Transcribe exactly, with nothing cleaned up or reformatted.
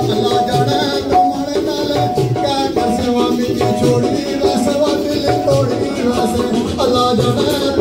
अल्लाह जाने तुम्हारे नाल क्या कर सेवा मिली छोड़ी वैसे दिल तोड़ी वैसे अल्लाह जाने